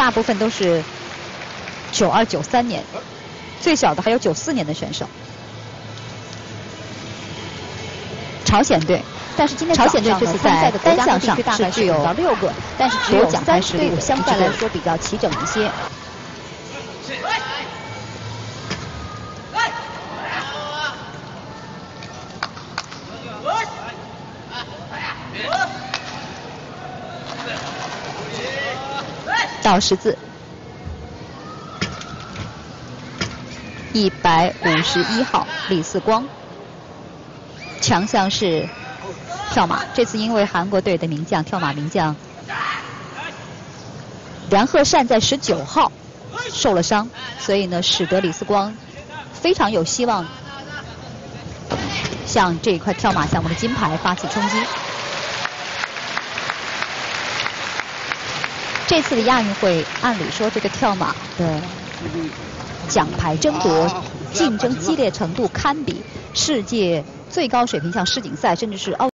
大部分都是92、93年，最小的还有94年的选手。朝鲜队。 但是今天朝鲜队这次在单项上是具有6个，但是只有奖牌实力相对来说比较齐整一些。到十字，151号李四光，强项是。 跳马，这次因为韩国队的名将跳马名将梁鹤善在19号受了伤，所以呢，使得李四光非常有希望向这一块跳马项目的金牌发起冲击。这次的亚运会，按理说这个跳马的奖牌争夺竞争激烈程度堪比世界最高水平，像世锦赛甚至是奥。